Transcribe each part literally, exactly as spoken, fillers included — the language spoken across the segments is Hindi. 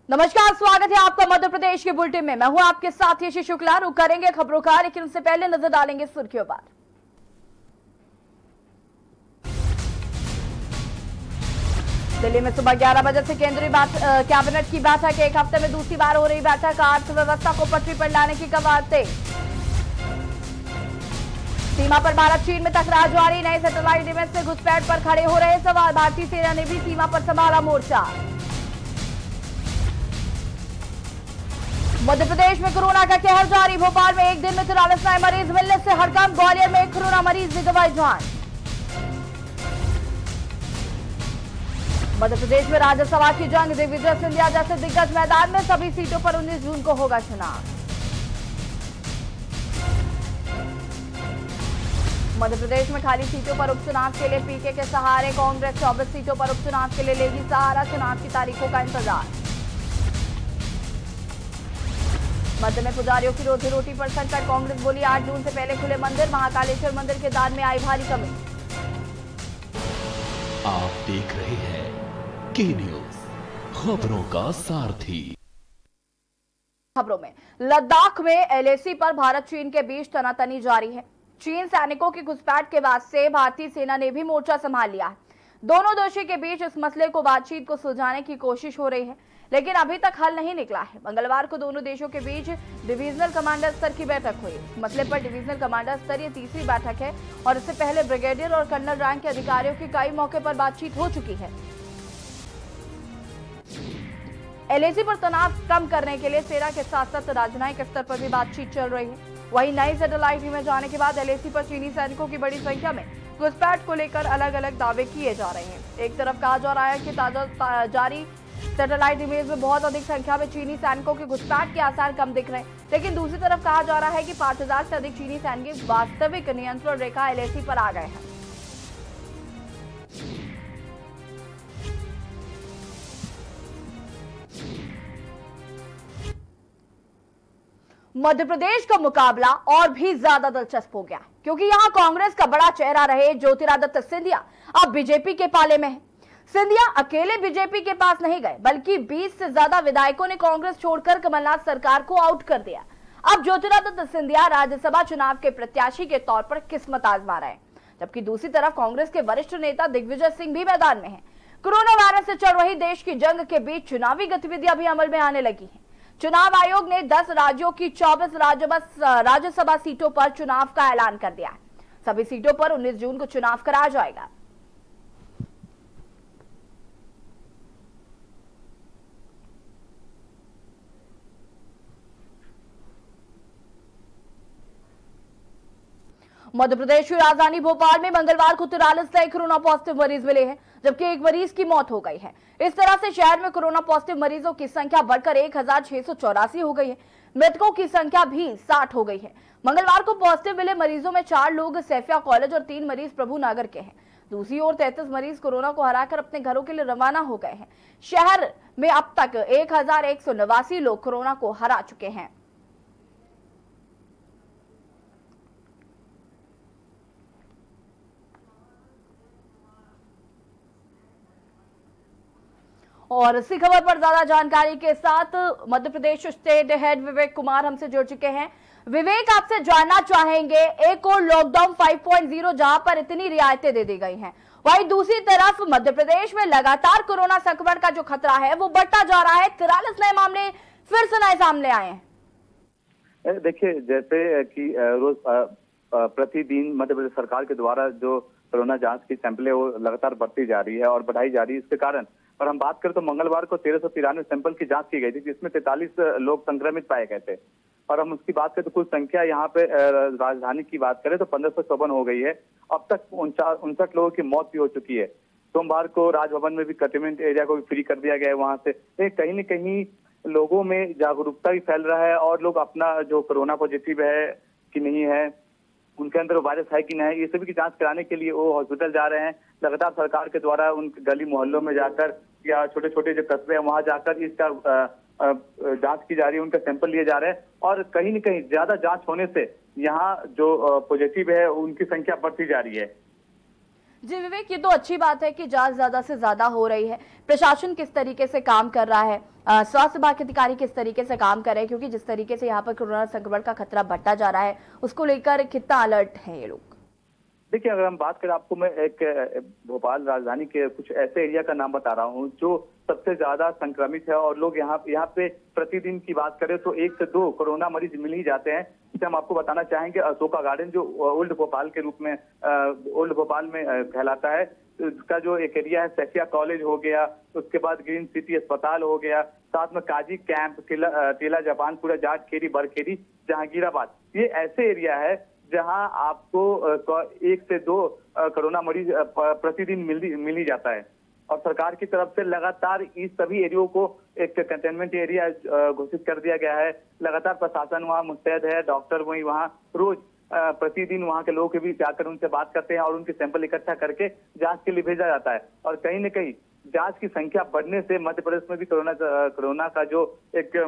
नमस्कार, स्वागत है आपका मध्य प्रदेश के बुलेटिन में। मैं हूं आपके साथ यशी शुक्ला। रुक करेंगे खबरों का, लेकिन उससे पहले नजर डालेंगे सुर्खियों पर। दिल्ली में सुबह ग्यारह बजे से केंद्रीय कैबिनेट की बैठक। एक हफ्ते में दूसरी बार हो रही बैठक। अर्थव्यवस्था को पटरी पर लाने की कवायद तेज। सीमा पर भारत चीन में टकराव जारी। नए सैटेलाइट इमेज से घुसपैठ पर खड़े हो रहे सवाल। भारतीय सेना ने भी सीमा पर संभाला मोर्चा। मध्य प्रदेश में कोरोना का कहर जारी। भोपाल में एक दिन में तिरालीस नए मरीज मिलने से हड़कंप। ग्वालियर में एक कोरोना मरीज ने गंवाई जान। मध्य प्रदेश में राज्यसभा की जंग। दिग्विजय सिंधिया जैसे दिग्गज मैदान में। सभी सीटों पर उन्नीस जून को होगा चुनाव। मध्य प्रदेश में खाली सीटों पर उपचुनाव के लिए पीके के सहारे कांग्रेस। चौबीस सीटों पर उपचुनाव के लिए लेगी सहारा। चुनाव की तारीखों का इंतजार। मध्य में पुजारियों की रोजी रोटी पर संकट। कांग्रेस बोली आठ जून से पहले खुले मंदिर। महाकालेश्वर मंदिर के दान में आई भारी कमी। आप देख रहे हैं के न्यूज, खबरों का सारथी। खबरों में, लद्दाख में एलएसी पर भारत चीन के बीच तनातनी जारी है। चीन सैनिकों की घुसपैठ के बाद से भारतीय सेना ने भी मोर्चा संभाल लिया है। दोनों देशों के बीच इस मसले को बातचीत को सुलझाने की कोशिश हो रही है, लेकिन अभी तक हल नहीं निकला है। मंगलवार को दोनों देशों के बीच डिवीजनल कमांडर स्तर की बैठक हुई। इस मसले पर डिवीजनल कमांडर स्तर ये तीसरी बैठक है और इससे पहले ब्रिगेडियर और कर्नल रैंक के अधिकारियों की कई मौके पर बातचीत हो चुकी है। एलएसी पर तनाव कम करने के लिए सेना के साथ साथ राजनयिक स्तर पर भी बातचीत चल रही है। वहीं नई सैटेलाइट इमेज आने के बाद एलएसी पर चीनी सैनिकों की बड़ी संख्या में घुसपैठ को लेकर अलग अलग दावे किए जा रहे हैं। एक तरफ कहा जा रहा है कि ताजा जारी सैटेलाइट इमेज में बहुत अधिक संख्या में चीनी सैनिकों के घुसपैठ के आसार कम दिख रहे हैं, लेकिन दूसरी तरफ कहा जा रहा है कि पांच हजार से अधिक चीनी सैनिक वास्तविक नियंत्रण रेखा एलएसी पर आ गए हैं। मध्य प्रदेश का मुकाबला और भी ज्यादा दिलचस्प हो गया, क्योंकि यहां कांग्रेस का बड़ा चेहरा रहे ज्योतिरादित्य सिंधिया अब बीजेपी के पाले में है। सिंधिया अकेले बीजेपी के पास नहीं गए, बल्कि बीस से ज्यादा विधायकों ने कांग्रेस छोड़कर कमलनाथ सरकार को आउट कर दिया। अब ज्योतिरादित्य सिंधिया राज्यसभा चुनाव के प्रत्याशी के तौर पर किस्मत आजमा रहे हैं, जबकि दूसरी तरफ कांग्रेस के वरिष्ठ नेता दिग्विजय सिंह भी मैदान में हैं। कोरोना वायरस से चल रही देश की जंग के बीच चुनावी गतिविधियां भी अमल में आने लगी हैं। चुनाव आयोग ने दस राज्यों की चौबीस राज्यसभा सीटों पर चुनाव का ऐलान कर दिया है। सभी सीटों पर उन्नीस जून को चुनाव कराया जाएगा। मध्य प्रदेश की राजधानी भोपाल में मंगलवार को तिरालीस नए कोरोना पॉजिटिव मरीज मिले हैं, जबकि एक मरीज की मौत हो गई है। इस तरह से शहर में कोरोना पॉजिटिव मरीजों की संख्या बढ़कर एक हजार छह सौ चौरासी हो गई है। मृतकों की संख्या भी साठ हो गई है। मंगलवार को पॉजिटिव मिले मरीजों में चार लोग सैफिया कॉलेज और तीन मरीज प्रभु नगर के हैं। दूसरी ओर तैंतीस मरीज कोरोना को हराकर अपने घरों के लिए रवाना हो गए हैं। शहर में अब तक एक हजार एक सौ नवासी लोग कोरोना को हरा चुके हैं। और इसी खबर पर ज्यादा जानकारी के साथ मध्य प्रदेश स्टेट हेड विवेक कुमार हमसे जुड़ चुके हैं। विवेक, आपसे जानना चाहेंगे, एक और लॉकडाउन फाइव पॉइंट ज़ीरो जहां पर इतनी रियायतें दे दी गई हैं, वहीं दूसरी तरफ मध्य प्रदेश में लगातार कोरोना संक्रमण का जो खतरा है वो बढ़ता जा रहा है। तिरालीस नए मामले फिर से नए सामने आए हैं। देखिए, जैसे कि रोज प्रतिदिन मध्य प्रदेश सरकार के द्वारा जो कोरोना जांच की सैंपल है वो लगातार बढ़ती जा रही है और बढ़ाई जा रही है। इसके कारण और हम बात करें तो मंगलवार को तेरह सौ तिरानवे सैंपल की जांच की गई थी, जिसमें तैंतालीस लोग संक्रमित पाए गए थे। और हम उसकी बात करें तो कुल संख्या यहाँ पे राजधानी की बात करें तो पंद्रह सौ चौवन हो गई है। अब तक उनसठ लोगों की मौत भी हो चुकी है। सोमवार को राजभवन में भी कंटेनमेंट एरिया को भी फ्री कर दिया गया है। वहां से कहीं न कहीं लोगों में जागरूकता भी फैल रहा है और लोग अपना जो कोरोना पॉजिटिव है कि नहीं है, उनके अंदर वायरस है कि नहीं, ये सभी की जांच कराने के लिए वो हॉस्पिटल जा रहे हैं। लगातार सरकार के द्वारा उन गली मोहल्लों में जाकर या छोटे छोटे जो कस्बे हैं वहां जाकर इसका जांच की जा रही है, उनका सैंपल लिए जा रहे हैं। और कहीं न कहीं ज्यादा जांच होने से यहाँ जो पॉजिटिव है उनकी संख्या बढ़ती जा रही है। जी विवेक, ये तो अच्छी बात है कि जांच ज्यादा से ज्यादा हो रही है। प्रशासन किस तरीके से काम कर रहा है, स्वास्थ्य विभाग के अधिकारी किस तरीके से काम कर रहे हैं, क्योंकि जिस तरीके से यहाँ पर कोरोना संक्रमण का खतरा बढ़ता जा रहा है उसको लेकर कितना अलर्ट है ये लोग? देखिए, अगर हम बात करें, आपको मैं एक भोपाल राजधानी के कुछ ऐसे एरिया का नाम बता रहा हूँ जो सबसे ज्यादा संक्रमित है और लोग यहाँ यहाँ पे प्रतिदिन की बात करें तो एक से दो कोरोना मरीज मिल ही जाते हैं। जिसे हम आपको बताना चाहेंगे, अशोका गार्डन जो ओल्ड भोपाल के रूप में ओल्ड भोपाल में कहलाता है, उसका जो एक एरिया है, सैफिया कॉलेज हो गया, उसके बाद ग्रीन सिटी अस्पताल हो गया, साथ में काजी कैंप, टीला जापानपुरा, जाट खेरी, बरखेरी, जहांगीराबाद, ये ऐसे एरिया है जहां आपको एक से दो कोरोना मरीज प्रतिदिन मिल मिल ही जाता है। और सरकार की तरफ से लगातार इस सभी एरियो को एक कंटेनमेंट एरिया घोषित कर दिया गया है। लगातार प्रशासन वहां मुस्तैद है, डॉक्टर वही वहां रोज प्रतिदिन वहां के लोगों के बीच जाकर उनसे बात करते हैं और उनके सैंपल इकट्ठा करके जांच के लिए भेजा जाता है। और कहीं न कहीं जांच की संख्या बढ़ने से मध्य प्रदेश में भी कोरोना कोरोना का जो एक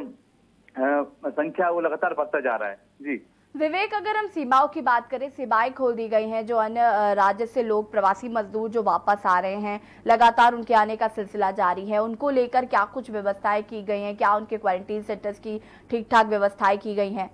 संख्या वो लगातार बढ़ता जा रहा है। जी विवेक, अगर हम सीमाओं की बात करें, सीमाएं खोल दी गई हैं, जो अन्य राज्य से लोग, प्रवासी मजदूर जो वापस आ रहे हैं, लगातार उनके आने का सिलसिला जारी है, उनको लेकर क्या कुछ व्यवस्थाएं की गई हैं? क्या उनके क्वारंटीन सेंटर्स की ठीक ठाक व्यवस्थाएं की गई हैं?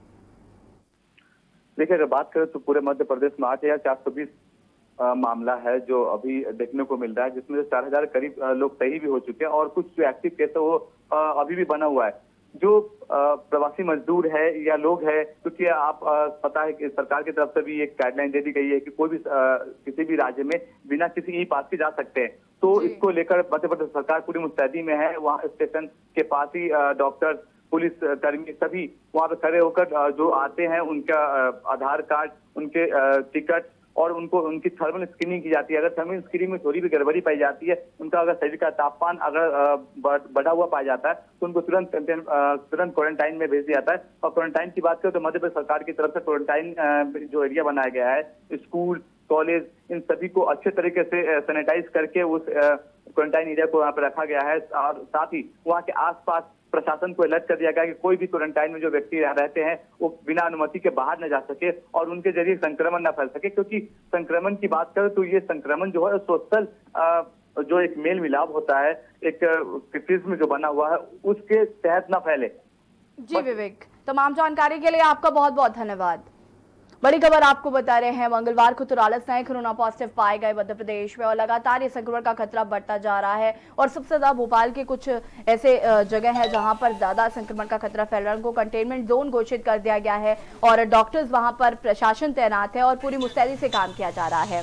देखिए, अगर बात करें तो पूरे मध्य प्रदेश में आठ हजार चार सौ बीस मामला है जो अभी देखने को मिल रहा है, जिसमें से चार हजार करीब लोग सही भी हो चुके हैं और कुछ जो एक्टिव केस है वो अभी भी बना हुआ है। जो प्रवासी मजदूर है या लोग है, क्योंकि आप पता है कि सरकार की तरफ से भी एक गाइडलाइन दे दी गई है कि कोई भी किसी भी राज्य में बिना किसी ई पास के जा सकते हैं, तो इसको लेकर मध्य प्रदेश सरकार पूरी मुस्तैदी में है। वहाँ स्टेशन के पास ही डॉक्टर, पुलिस कर्मी सभी वहाँ पे खड़े होकर जो आते हैं उनका आधार कार्ड, उनके टिकट और उनको उनकी थर्मल स्क्रीनिंग की जाती है। अगर थर्मल स्क्रीनिंग में थोड़ी भी गड़बड़ी पाई जाती है, उनका अगर शरीर का तापमान अगर बढ़ा हुआ पाया जाता है तो उनको तुरंत तुरंत क्वारंटाइन में भेज दिया जाता है। और क्वारंटाइन की बात करें तो मध्य प्रदेश सरकार की तरफ से क्वारंटाइन जो एरिया बनाया गया है, स्कूल, कॉलेज, इन सभी को अच्छे तरीके से सैनिटाइज करके उस क्वारंटाइन एरिया को वहाँ पर रखा गया है। और साथ ही वहाँ के आसपास प्रशासन को अलर्ट कर दिया गया कि कोई भी क्वारंटाइन में जो व्यक्ति रहते हैं वो बिना अनुमति के बाहर न जा सके और उनके जरिए संक्रमण न फैल सके, क्योंकि संक्रमण की बात करें तो ये संक्रमण जो है सोशल जो एक मेल मिलाप होता है, एक प्रिज्म जो बना हुआ है, उसके तहत न फैले। जी विवेक, तमाम जानकारी के लिए आपका बहुत बहुत धन्यवाद। बड़ी खबर आपको बता रहे हैं, मंगलवार को तिरालीस नए कोरोना पॉजिटिव पाए गए मध्य प्रदेश में और लगातार ये संक्रमण का खतरा बढ़ता जा रहा है। और सबसे ज्यादा भोपाल के कुछ ऐसे जगह है जहां पर ज्यादा संक्रमण का खतरा फैल रहा है, उनको कंटेनमेंट जोन घोषित कर दिया गया है और डॉक्टर्स वहां पर, प्रशासन तैनात है और पूरी मुस्तैदी से काम किया जा रहा है।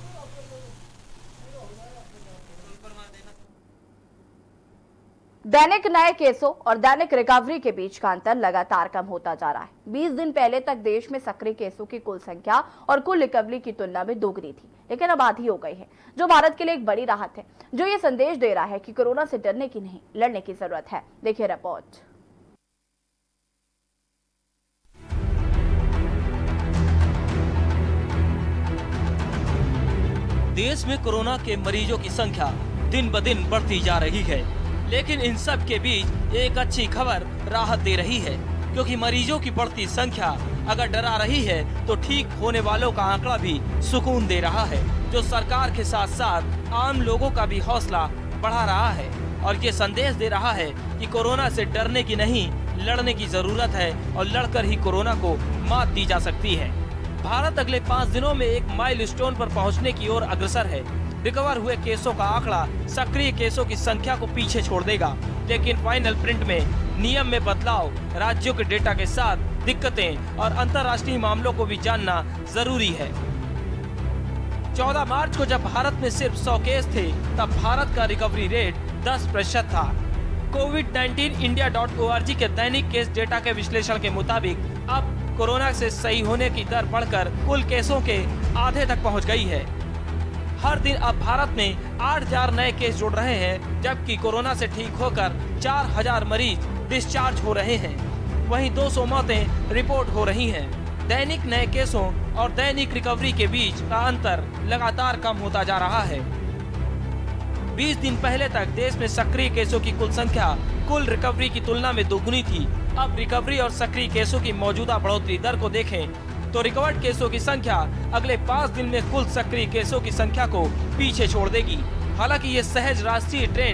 दैनिक नए केसों और दैनिक रिकवरी के बीच का अंतर लगातार कम होता जा रहा है। बीस दिन पहले तक देश में सक्रिय केसों की कुल संख्या और कुल रिकवरी की तुलना में दोगुनी थी, लेकिन अब आधी हो गई है, जो भारत के लिए एक बड़ी राहत है, जो ये संदेश दे रहा है कि कोरोना से डरने की नहीं, लड़ने की जरूरत है। देखिए रिपोर्ट। देश में कोरोना के मरीजों की संख्या दिन ब दिन बढ़ती जा रही है, लेकिन इन सब के बीच एक अच्छी खबर राहत दे रही है, क्योंकि मरीजों की बढ़ती संख्या अगर डरा रही है तो ठीक होने वालों का आंकड़ा भी सुकून दे रहा है, जो सरकार के साथ साथ आम लोगों का भी हौसला बढ़ा रहा है और ये संदेश दे रहा है कि कोरोना से डरने की नहीं, लड़ने की जरूरत है और लड़कर ही कोरोना को मात दी जा सकती है। भारत अगले पाँच दिनों में एक माइलस्टोन पर पहुंचने की ओर अग्रसर है। रिकवर हुए केसों का आंकड़ा सक्रिय केसों की संख्या को पीछे छोड़ देगा, लेकिन फाइनल प्रिंट में नियम में बदलाव, राज्यों के डेटा के साथ दिक्कतें और अंतर्राष्ट्रीय मामलों को भी जानना जरूरी है। चौदह मार्च को जब भारत में सिर्फ सौ केस थे, तब भारत का रिकवरी रेट दस प्रतिशत था। Covid nineteen India dot O R G के दैनिक केस डेटा के विश्लेषण के मुताबिक अब कोरोना से सही होने की दर बढ़कर कुल केसों के आधे तक पहुंच गई है। हर दिन अब भारत में आठ हजार नए केस जुड़ रहे हैं, जबकि कोरोना से ठीक होकर चार हजार मरीज डिस्चार्ज हो रहे हैं। वहीं दो सौ मौतें रिपोर्ट हो रही हैं। दैनिक नए केसों और दैनिक रिकवरी के बीच का अंतर लगातार कम होता जा रहा है। बीस दिन पहले तक देश में सक्रिय केसों की कुल संख्या कुल रिकवरी की तुलना में दोगुनी थी। अब रिकवरी और सक्रिय केसों की मौजूदा बढ़ोतरी दर को देखें तो रिकवर्ड केसों की संख्या अगले पाँच दिन में कुल सक्रिय केसों की संख्या को पीछे छोड़ देगी। हालांकि ये सहज राष्ट्रीय ट्रेंड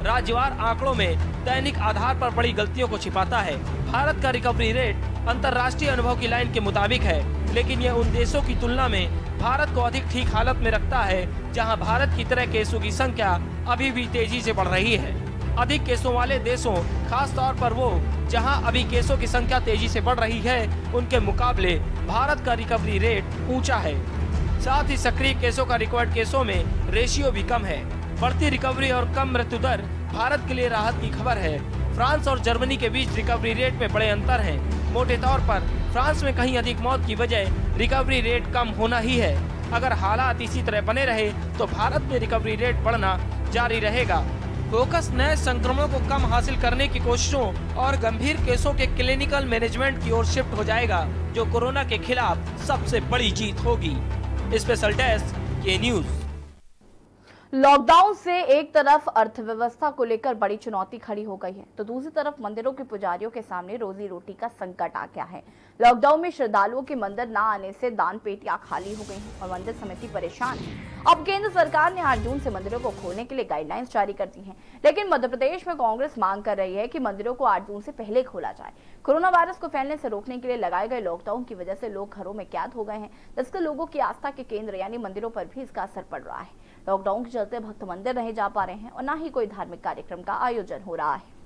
राज्यवार आंकड़ों में दैनिक आधार पर बड़ी गलतियों को छिपाता है। भारत का रिकवरी रेट अंतर्राष्ट्रीय अनुभव की लाइन के मुताबिक है, लेकिन यह उन देशों की तुलना में भारत को अधिक ठीक हालत में रखता है जहां भारत की तरह केसों की संख्या अभी भी तेजी से बढ़ रही है। अधिक केसों वाले देशों, खास तौर पर वो जहां अभी केसों की संख्या तेजी से बढ़ रही है, उनके मुकाबले भारत का रिकवरी रेट ऊंचा है। साथ ही सक्रिय केसों का रिकॉर्ड केसों में रेशियो भी कम है। बढ़ती रिकवरी और कम मृत्यु दर भारत के लिए राहत की खबर है। फ्रांस और जर्मनी के बीच रिकवरी रेट में बड़े अंतर हैं। मोटे तौर पर फ्रांस में कहीं अधिक मौत की वजह रिकवरी रेट कम होना ही है। अगर हालात इसी तरह बने रहे तो भारत में रिकवरी रेट बढ़ना जारी रहेगा। फोकस नए संक्रमणों को कम हासिल करने की कोशिशों और गंभीर केसों के क्लिनिकल मैनेजमेंट की ओर शिफ्ट हो जाएगा, जो कोरोना के खिलाफ सबसे बड़ी जीत होगी। स्पेशल डेस्क के न्यूज। लॉकडाउन से एक तरफ अर्थव्यवस्था को लेकर बड़ी चुनौती खड़ी हो गई है, तो दूसरी तरफ मंदिरों के पुजारियों के सामने रोजी रोटी का संकट आ गया है। लॉकडाउन में श्रद्धालुओं के मंदिर न आने से दान पेटियां खाली हो गई हैं और मंदिर समिति परेशान है। अब केंद्र सरकार ने आठ जून से मंदिरों को खोलने के लिए गाइडलाइंस जारी कर दी हैं, लेकिन मध्य प्रदेश में कांग्रेस मांग कर रही है कि मंदिरों को आठ जून से पहले खोला जाए। कोरोना वायरस को फैलने से रोकने के लिए लगाए गए लॉकडाउन की वजह से लोग घरों में कैद हो गए हैं, जिससे लोगों की आस्था के केंद्र यानी मंदिरों पर भी इसका असर पड़ रहा है। लॉकडाउन के चलते भक्त मंदिर नहीं जा पा रहे हैं और न ही कोई धार्मिक कार्यक्रम का आयोजन हो रहा है।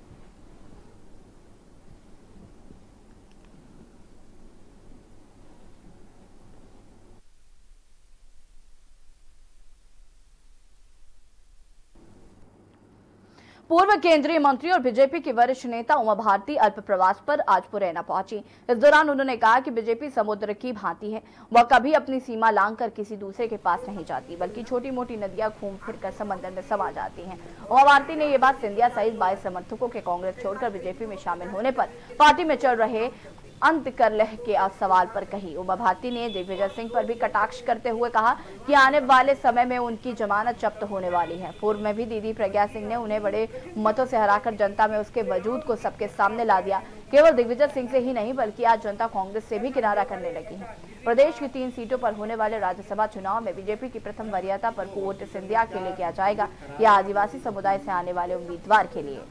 पूर्व केंद्रीय मंत्री और बीजेपी की वरिष्ठ नेता उमा भारती अल्प प्रवास पर आज मुरैना पहुंची। इस दौरान उन्होंने कहा कि बीजेपी समुद्र की भांति है, वह कभी अपनी सीमा लांघकर किसी दूसरे के पास नहीं जाती, बल्कि छोटी मोटी नदियां घूम फिरकर समंदर में समा जाती हैं। उमा भारती ने यह बात सिंधिया सहित बाईस समर्थकों के कांग्रेस छोड़कर बीजेपी में शामिल होने पर पार्टी में चल रहे अंत कर लह के सवाल पर कही। उमा भारती ने दिग्विजय सिंह पर भी कटाक्ष करते हुए कहा कि आने वाले समय में उनकी जमानत जब्त होने वाली है। पूर्व में भी दीदी प्रज्ञा सिंह ने उन्हें बड़े मतों से हराकर जनता में उसके वजूद को सबके सामने ला दिया। केवल दिग्विजय सिंह से ही नहीं, बल्कि आज जनता कांग्रेस से भी किनारा करने लगी है। प्रदेश की तीन सीटों पर होने वाले राज्यसभा चुनाव में बीजेपी की प्रथम वरीयता पर वोट सिंधिया के लिए किया जाएगा या आदिवासी समुदाय से आने वाले उम्मीदवार के लिए।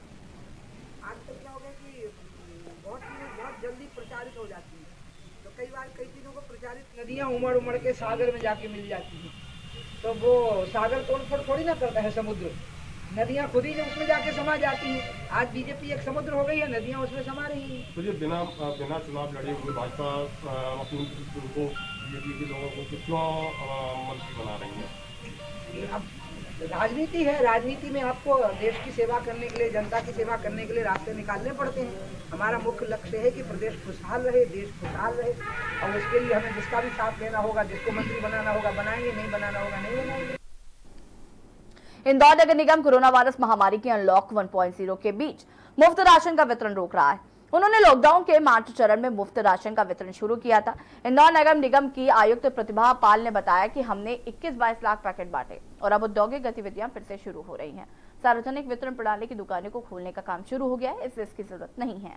जल्दी प्रचारित हो जाती है, तो कई बार कई चीजों को प्रचारित नदियां उमड़ उमड़ के सागर में जाके मिल जाती हैं, तो वो सागर तोड़फोड़ थोड़ी ना करता है समुद्र, नदियां खुद ही उसमें जाके समा जाती हैं। आज बीजेपी एक समुद्र हो गई है, नदियां उसमें समा रही हैं। तो ये बिना बिना चुनाव लड़े हुए भाजपा अपनी को बीजेपी के लोगों को क्यों मंत्री बना रही है? अब राजनीति है, राजनीति में आपको देश की सेवा करने के लिए, जनता की सेवा करने के लिए रास्ते निकालने पड़ते हैं। हमारा मुख्य लक्ष्य है कि प्रदेश खुशहाल रहे, देश खुशहाल रहे, और उसके लिए हमें जिसका भी साथ देना होगा, जिसको मंत्री बनाना होगा बनाएंगे, नहीं बनाना होगा नहीं बनाएंगे। इंदौर नगर निगम कोरोना वायरस महामारी के अनलॉक वन पॉइंट ज़ीरो के बीच मुफ्त राशन का वितरण रोक रहा है। उन्होंने लॉकडाउन के मार्च चरण में मुफ्त राशन का वितरण शुरू किया था। इंदौर नगर निगम की आयुक्त प्रतिभा पाल ने बताया कि हमने इक्कीस बाईस लाख पैकेट बांटे और अब औद्योगिक गतिविधियां फिर से शुरू हो रही हैं। सार्वजनिक वितरण प्रणाली की दुकानों को खोलने का काम शुरू हो गया है, इसलिए इसकी जरूरत नहीं है।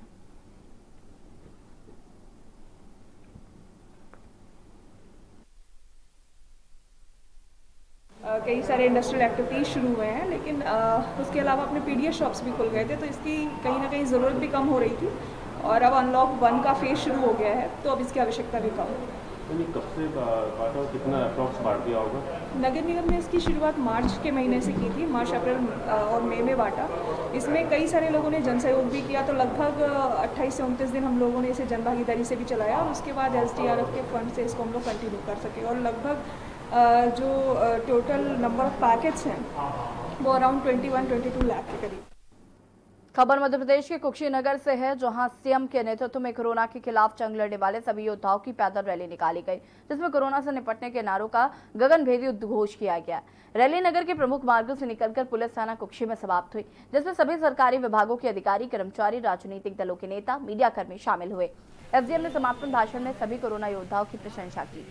Uh, कई सारे इंडस्ट्रियल एक्टिविटीज़ शुरू हुए हैं, लेकिन uh, उसके अलावा अपने पीडीएस शॉप्स भी खुल गए थे, तो इसकी कहीं ना कहीं ज़रूरत भी कम हो रही थी और अब अनलॉक वन का फेज शुरू हो गया है, तो अब इसकी आवश्यकता भी कम है। तो ये कब से बांटा और कितना अप्रॉक्स बांट दिया होगा? नगर निगम ने इसकी शुरुआत मार्च के महीने से की थी, मार्च अप्रैल और मई में बांटा। इसमें कई सारे लोगों ने जन सहयोग भी किया, तो लगभग अट्ठाईस से उनतीस दिन हम लोगों ने इसे जन भागीदारी से भी चलाया और उसके बाद एस डी आर एफ के फंड से इसको हम लोग कंटिन्यू कर सके। और लगभग जो टोटल नंबर ऑफ पैकेट्स हैं वो around twenty one twenty two lakh के करीब। खबर मध्य प्रदेश के कुशीनगर से है, जहां सीएम के नेतृत्व में कोरोना के खिलाफ जंग लड़ने वाले सभी योद्धाओं की पैदल रैली निकाली गई, जिसमें कोरोना से निपटने के नारों का गगनभेदी उद्घोष किया गया। रैली नगर के प्रमुख मार्गों से निकलकर पुलिस थाना कुक्षी में समाप्त हुई, जिसमें सभी सरकारी विभागों के अधिकारी, कर्मचारी, राजनीतिक दलों के नेता, मीडिया कर्मी शामिल हुए। एसडीएम ने समापन भाषण में सभी कोरोना योद्धाओं की प्रशंसा की।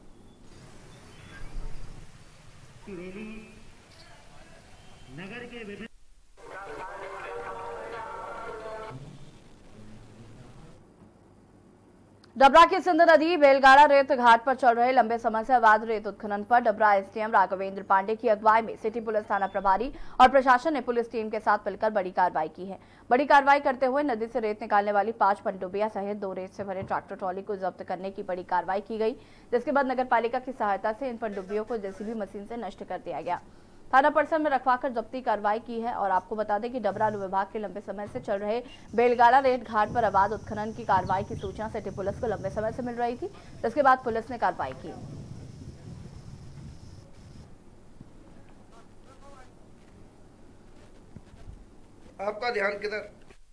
नगर के विभिन्न डबरा की सिंध नदी बेलगाड़ा रेत घाट पर चल रहे लंबे समय से अवैध रेत उत्खनन पर डबरा एसडीएम राघवेंद्र पांडे की अगुवाई में सिटी पुलिस थाना प्रभारी और प्रशासन ने पुलिस टीम के साथ मिलकर बड़ी कार्रवाई की है। बड़ी कार्रवाई करते हुए नदी से रेत निकालने वाली पांच पनडुब्बियां सहित दो रेत से भरे ट्रैक्टर ट्रॉली को जब्त करने की बड़ी कार्रवाई की गई, जिसके बाद नगर पालिका की सहायता से इन पनडुब्बियों को जेसीबी मशीन से नष्ट कर दिया गया। थाना परिसर में रखवाकर जब्ती कार्रवाई की है। और आपको बता दें कि डबरा अनुविभाग के लंबे समय से चल रहे बेलगाड़ा रेत घाट पर अवैध उत्खनन की कार्रवाई की सूचना सिटी पुलिस को लंबे समय से मिल रही थी, जिसके बाद पुलिस ने कार्रवाई की। आपका ध्यान किधर?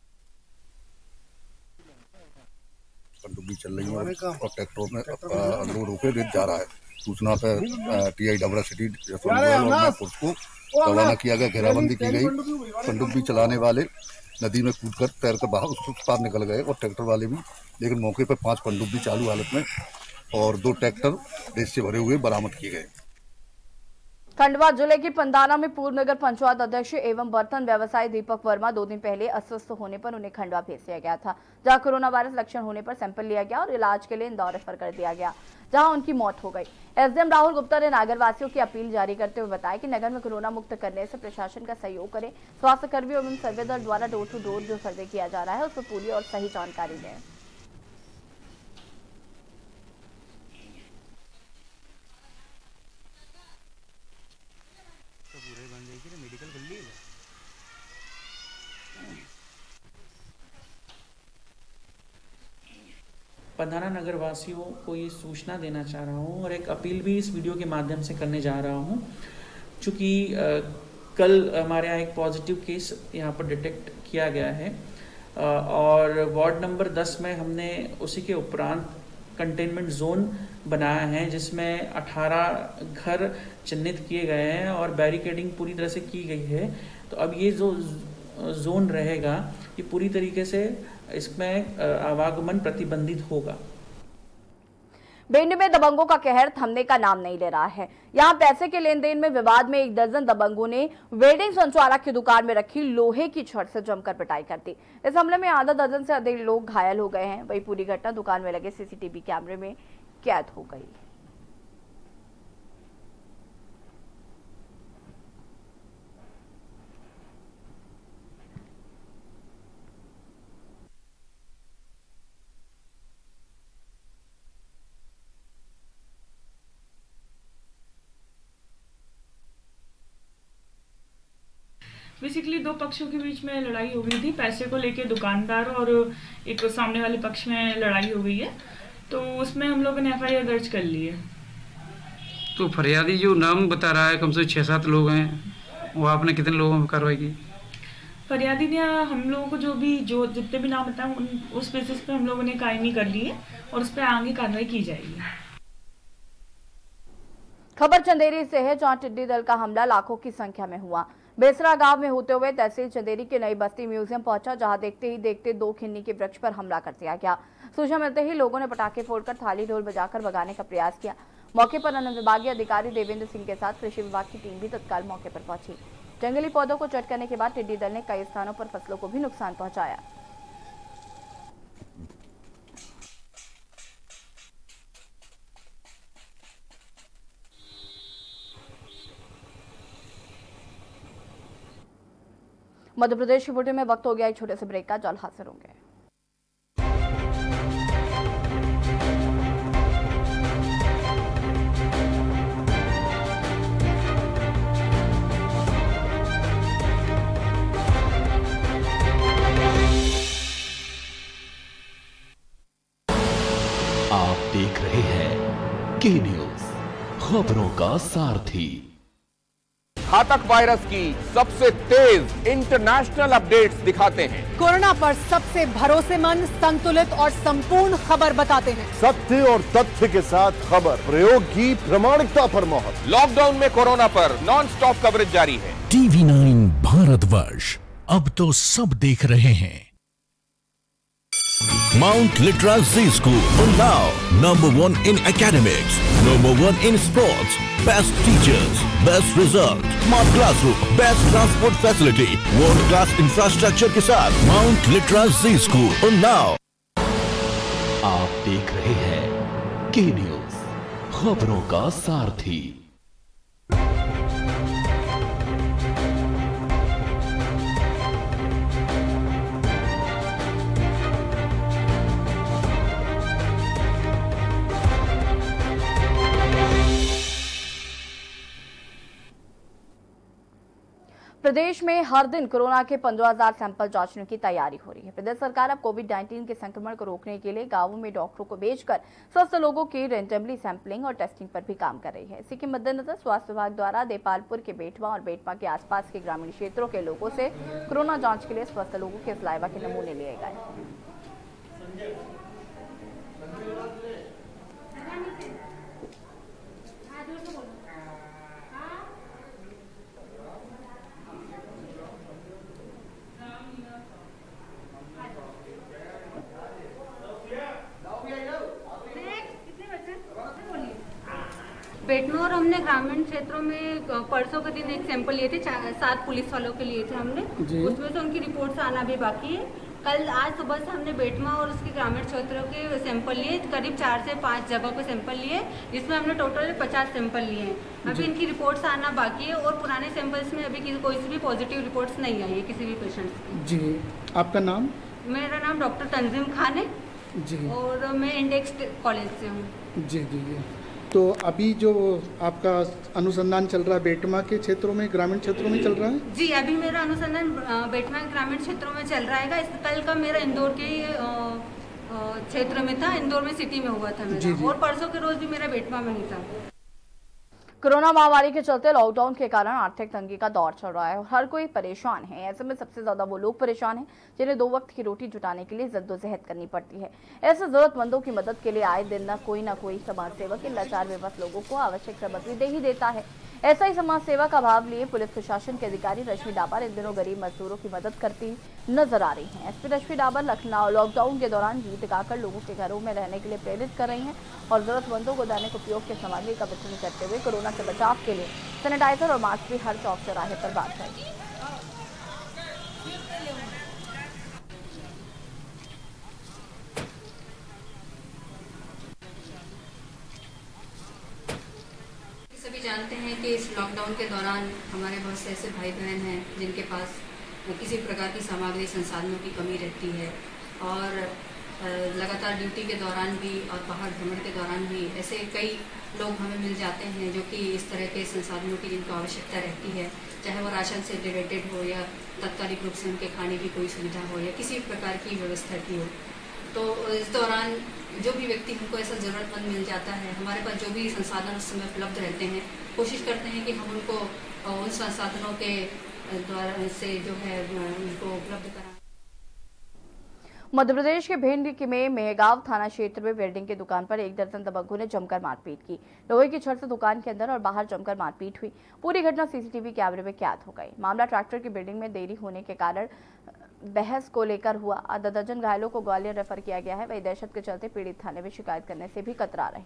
पनडुब्बी चल रही है और ट्रैक्टरों में लोड होकर रेत जा रहा है। सूचना पर टीआई डबरा सिटी और पुलिस को रवाना किया गया, घेराबंदी की गई। पनडुब्बी चलाने वाले नदी में कूदकर तैरकर बाहर उस पार निकल गए और ट्रैक्टर वाले भी, लेकिन मौके पर पांच पनडुब्बी चालू हालत में और दो ट्रैक्टर रेत से भरे हुए बरामद किए गए। खंडवा जिले की पंदाना में पूर्व नगर पंचायत अध्यक्ष एवं बर्तन व्यवसायी दीपक वर्मा दो दिन पहले अस्वस्थ होने पर उन्हें खंडवा भेज दिया गया था, जहां कोरोना वायरस लक्षण होने पर सैंपल लिया गया और इलाज के लिए इंदौर रेफर कर दिया गया, जहां उनकी मौत हो गई। एसडीएम राहुल गुप्ता ने नगरवासियों की अपील जारी करते हुए बताया कि नगर में कोरोना मुक्त करने से प्रशासन का सहयोग करें। स्वास्थ्य कर्मियों एवं सर्वे दल द्वारा डोर टू डोर जो सर्वे किया जा रहा है उस पर पूरी और सही जानकारी दें। पंधाना नगर वासियों को ये सूचना देना चाह रहा हूँ और एक अपील भी इस वीडियो के माध्यम से करने जा रहा हूँ, चूँकि कल हमारे यहाँ एक पॉजिटिव केस यहाँ पर डिटेक्ट किया गया है आ, और वार्ड नंबर दस में हमने उसी के उपरांत कंटेनमेंट जोन बनाया है, जिसमें अठारह घर चिन्हित किए गए हैं और बैरिकेडिंग पूरी तरह से की गई है। तो अब ये जो जोन रहेगा ये पूरी तरीके से इसमें आवागमन प्रतिबंधित होगा। भिंड में दबंगों का कहर थमने का नाम नहीं ले रहा है। यहां पैसे के लेन देन में विवाद में एक दर्जन दबंगों ने वेल्डिंग संचालक की दुकान में रखी लोहे की छड़ से जमकर पिटाई कर दी। इस हमले में आधा दर्जन से अधिक लोग घायल हो गए हैं। वही पूरी घटना दुकान में लगे सीसीटीवी कैमरे में कैद हो गई। बेसिकली दो पक्षों के बीच में लड़ाई हो गई थी, पैसे को लेके दुकानदार और एक सामने वाले पक्ष में लड़ाई हो गई है, तो उसमें हम लोगों ने एफ आई आर दर्ज कर ली है। तो फरियादी जो नाम बता रहा है कम से छः सात लोग हैं, वो आपने कितने लोगों पर कार्रवाई की? फरियादी ने हम लोगों को जो भी जो जितने भी नाम बताए उस बेसिस पे हम लोगों ने कायमी कर ली है और उस पर आगे कार्रवाई की जाएगी। खबर चंदेरी से है, जहां टिड्डी दल का हमला लाखों की संख्या में हुआ। बेसरा गांव में होते हुए तहसील चंदेरी के नई बस्ती म्यूजियम पहुंचा, जहां देखते ही देखते दो खिन्नी के वृक्ष पर हमला कर दिया गया। सूचना मिलते ही लोगों ने पटाखे फोड़कर थाली ढोल बजाकर भगाने का प्रयास किया। मौके पर वन विभागीय अधिकारी देवेंद्र सिंह के साथ कृषि विभाग की टीम भी तत्काल मौके पर पहुंची। जंगली पौधों को चट करने के बाद टिड्डी दल ने कई स्थानों पर फसलों को भी नुकसान पहुंचाया। मध्य प्रदेश की बुलेटिन में वक्त हो गया एक छोटे से ब्रेक का। जल्द हाजिर होंगे। आप देख रहे हैं के न्यूज, खबरों का सारथी। घातक वायरस की सबसे तेज इंटरनेशनल अपडेट्स दिखाते हैं। कोरोना पर सबसे भरोसेमंद, संतुलित और संपूर्ण खबर बताते हैं। सत्य और तथ्य के साथ खबर, प्रयोग की प्रामाणिकता पर मोहर। लॉकडाउन में कोरोना पर नॉन स्टॉप कवरेज जारी है। टीवी नाइन भारतवर्ष, अब तो सब देख रहे हैं। Mount Litra Z School, Unnao, number one in academics, number one in sports, best teachers, best result, smart classroom, best transport facility, world class infrastructure के साथ Mount Litra Z School, Unnao। आप देख रहे हैं के न्यूज, खबरों का सारथी। प्रदेश में हर दिन कोरोना के पंद्रह हजार सैंपल जांचने की तैयारी हो रही है। प्रदेश सरकार अब कोविड उन्नीस के संक्रमण को रोकने के लिए गांवों में डॉक्टरों को भेजकर स्वस्थ लोगों की रैंडमली सैंपलिंग और टेस्टिंग पर भी काम कर रही है। इसी के मद्देनजर स्वास्थ्य विभाग द्वारा देपालपुर के बेटवा और बेटवा के आसपास के ग्रामीण क्षेत्रों के लोगों से कोरोना जाँच के लिए स्वस्थ लोगों के सलाइवा के नमूने लिए गए। बेटनौर हमने ग्रामीण क्षेत्रों में परसों के दिन एक सैंपल लिए थे, सात पुलिस वालों के लिए थे हमने, उसमें से उनकी रिपोर्ट्स आना भी बाकी है। कल आज सुबह से हमने बेटमा और उसके ग्रामीण क्षेत्रों के सैंपल लिए, करीब चार से पाँच जगह पे सैंपल लिए, जिसमें हमने टोटल पचास सैंपल लिए हैं। अभी इनकी रिपोर्ट्स आना बाकी है और पुराने सैंपल्स में अभी कोई सी भी पॉजिटिव रिपोर्ट्स नहीं आई है किसी भी पेशेंट्स की। जी, आपका नाम? मेरा नाम डॉक्टर तंजीम खान है जी, और मैं इंडेक्स कॉलेज से हूँ। जी जी जी। तो अभी जो आपका अनुसंधान चल रहा है बेटमा के क्षेत्रों में, ग्रामीण क्षेत्रों में चल रहा है? जी, अभी मेरा अनुसंधान बेटमा के ग्रामीण क्षेत्रों में चल रहा है। इस कल का मेरा इंदौर के क्षेत्र में था, इंदौर में सिटी में हुआ था मेरा, जी जी। और परसों के रोज भी मेरा बेटमा में ही था। कोरोना महामारी के चलते लॉकडाउन के कारण आर्थिक तंगी का दौर चल रहा है और हर कोई परेशान है। ऐसे में सबसे ज्यादा वो लोग परेशान हैं जिन्हें दो वक्त की रोटी जुटाने के लिए जद्दोजहद करनी पड़ती है। ऐसे जरूरतमंदों की मदद के लिए आए दिन न कोई न कोई समाज सेवक इन लाचार बेबस लोगों को आवश्यक सामग्री दे ही देता है। ऐसा ही समाज सेवा का भाव लिए पुलिस प्रशासन के अधिकारी रश्मि डाबर इन दिनों गरीब मजदूरों की मदद करती नजर आ रही हैं। एसपी रश्मि डाबर लखनऊ लॉकडाउन के दौरान गीत गाकर लोगों के घरों में रहने के लिए प्रेरित कर रही हैं और जरूरतमंदों को दैनिक उपयोग के सामग्री का वितरण करते हुए कोरोना से बचाव के लिए सैनिटाइजर और मास्क भी हर चौक चौराहे पर बांट रही है। सभी जानते हैं कि इस लॉकडाउन के दौरान हमारे बहुत से ऐसे भाई बहन हैं जिनके पास किसी प्रकार की सामग्री संसाधनों की कमी रहती है और लगातार ड्यूटी के दौरान भी और बाहर भ्रमण के दौरान भी ऐसे कई लोग हमें मिल जाते हैं जो कि इस तरह के संसाधनों की जिनको आवश्यकता रहती है, चाहे वो राशन से रिलेटेड हो या तात्कालिक रूप से उनके खाने की कोई सुविधा हो या किसी प्रकार की व्यवस्था की हो। तो इस दौरान जो भी व्यक्ति हमको ऐसा ज़रूरतमंद मिल जाता है, हमारे पास जो भी संसाधन उस समय उपलब्ध रहते हैं, कोशिश करते हैं कि हम उनको उन संसाधनों के द्वारा से जो है उनको उपलब्ध कराएं। मध्य प्रदेश के भिंड में मेहगांव थाना क्षेत्र में वेल्डिंग की दुकान पर एक दर्जन दबंगों ने जमकर मारपीट की। लोहे की छड़ से दुकान के अंदर और बाहर जमकर मारपीट हुई। पूरी घटना सीसीटीवी कैमरे में कैद हो गई। मामला ट्रैक्टर की बिल्डिंग में देरी होने के कारण बहस को लेकर हुआ। आधा दर्जन घायलों को ग्वालियर रेफर किया गया है। वही दहशत के चलते पीड़ित थाने में शिकायत करने से भी कतरा रहे।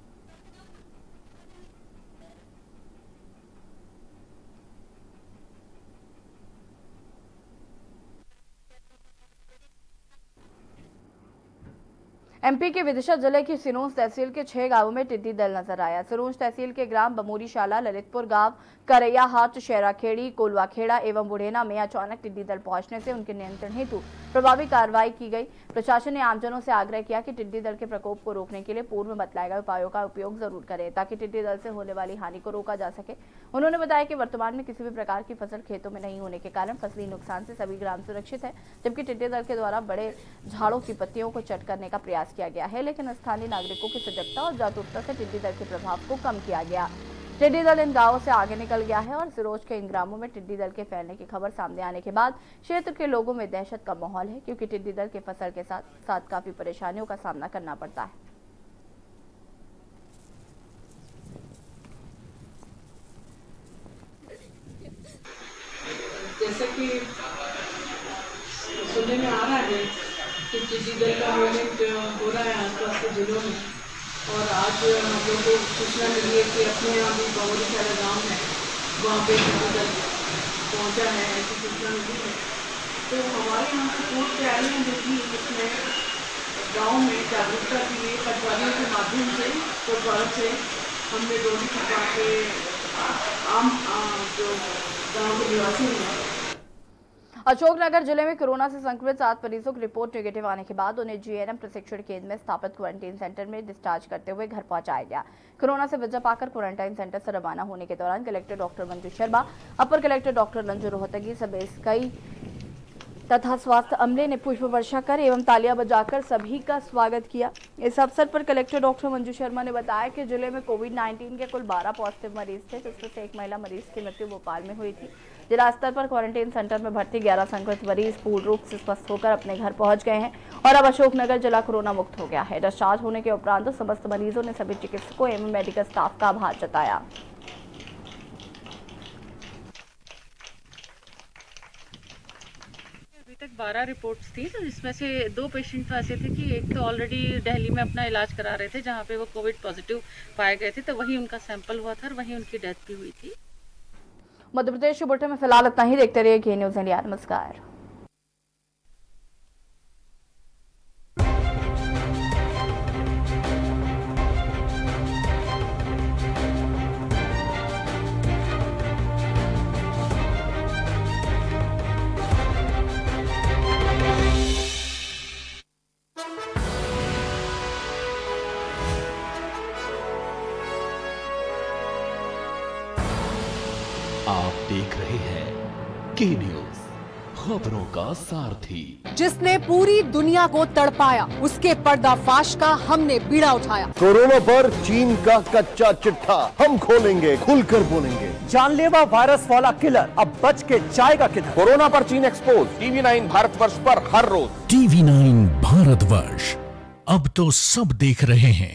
एमपी के विदिशा जिले की सिरोंज तहसील के छह गांवों में टिड्डी दल नजर आया। सिरोंज तहसील के ग्राम बमूरीशाला, ललितपुर गांव, करैया हाट, शेराखेड़ी, कोलवाखेड़ा एवं बुढ़ेना में अचानक टिड्डी दल पहुंचने से उनके नियंत्रण हेतु प्रभावी कार्रवाई की गई। प्रशासन ने आमजनों से आग्रह किया कि टिड्डी दल के प्रकोप को रोकने के लिए पूर्व में बतलाए गए उपायों का उपयोग जरूर करें ताकि टिड्डी दल से होने वाली हानि को रोका जा सके। उन्होंने बताया कि वर्तमान में किसी भी प्रकार की फसल खेतों में नहीं होने के कारण फसली नुकसान से सभी ग्राम सुरक्षित है, जबकि टिड्डी दल के द्वारा बड़े झाड़ों की पत्तियों को चट करने का प्रयास किया गया है, लेकिन स्थानीय नागरिकों की सजगता और जागरूकता से टिड्डी दल के प्रभाव को कम किया गया। टिड्डी दल इन गांवों से आगे निकल गया है और सिरोंज के इन ग्रामों में टिड्डी दल के फैलने की खबर सामने आने के बाद क्षेत्र के लोगों में दहशत का माहौल है, क्योंकि टिड्डी दल के फसल के साथ साथ काफी परेशानियों का सामना करना पड़ता है। जैसे कि सुनने में आ रहा है कि टिड्डी दल का मूवमेंट हो रहा है आसपास के जिलों में, और आज हम लोग को सूचना मिली है कि अपने यहाँ भी बमूरीशाला गाँव है, वहाँ पे टिड्डी दल पहुँचा है, ऐसी सूचना मिली है। तो हमारे यहाँ से कोर्ट पे आई हैं जो कि इसमें गांव में जागरूकता के लिए पटवारियों के माध्यम से कोतवालों से हमने ड्रोन छपवा के आम जो गाँव के निवासी हैं। अशोकनगर जिले में कोरोना से संक्रमित सात मरीजों की रिपोर्ट नेगेटिव आने के बाद उन्हें जीएनएम प्रशिक्षण केंद्र में स्थापित क्वारंटीन सेंटर में डिस्चार्ज करते हुए घर पहुंचाया गया। कोरोना से वजह पाकर क्वारंटाइन सेंटर से रवाना होने के दौरान कलेक्टर डॉक्टर मंजू शर्मा, अपर collector doctor Ranju Rohatgi, sub SI तथा स्वास्थ्य अमले ने पुष्प वर्षा कर एवं तालियां बजाकर सभी का स्वागत किया। इस अवसर पर कलेक्टर डॉक्टर मंजू शर्मा ने बताया कि जिले में कोविड नाइन्टीन के कुल बारह पॉजिटिव मरीज थे, जिसमें से एक महिला मरीज की मृत्यु भोपाल में हुई थी। जिला स्तर पर क्वारंटीन सेंटर में भर्ती ग्यारह संक्रमित मरीज पूर्ण रूप से स्वस्थ होकर अपने घर पहुंच गए हैं और अब अशोकनगर जिला कोरोना मुक्त हो गया है। डिस्चार्ज होने के उपरांत समस्त मरीजों ने सभी चिकित्सकों एवं मेडिकल स्टाफ का आभार जताया। तक बारह रिपोर्ट्स थी, तो जिसमें से दो पेशेंट तो ऐसे थे कि एक तो ऑलरेडी दिल्ली में अपना इलाज करा रहे थे जहां पे वो कोविड पॉजिटिव पाए गए थे, तो वहीं उनका सैंपल हुआ था और वहीं उनकी डेथ भी हुई थी। मध्य प्रदेश के बुलेटिन में फिलहाल इतना ही। देखते रहिए के न्यूज़ इंडिया। नमस्कार। आप देख रहे हैं के न्यूज़, खबरों का सारथी। जिसने पूरी दुनिया को तड़पाया, उसके पर्दाफाश का हमने बीड़ा उठाया। कोरोना पर चीन का कच्चा चिट्ठा हम खोलेंगे, खुलकर बोलेंगे। जानलेवा वायरस वाला किलर अब बच के जाएगा किधर? कोरोना पर चीन एक्सपोज, टीवी नाइन भारतवर्ष पर हर रोज। टीवी नाइन भारतवर्ष, अब तो सब देख रहे हैं।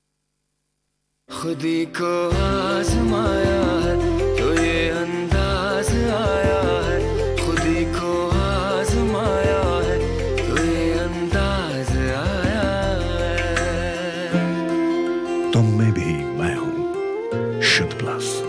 खुदी को आजमाया है तो ये अंदाज आया है, खुदी को आजमाया है तो ये अंदाज आया है। तुम में भी मैं हूं शुद्ध प्लस।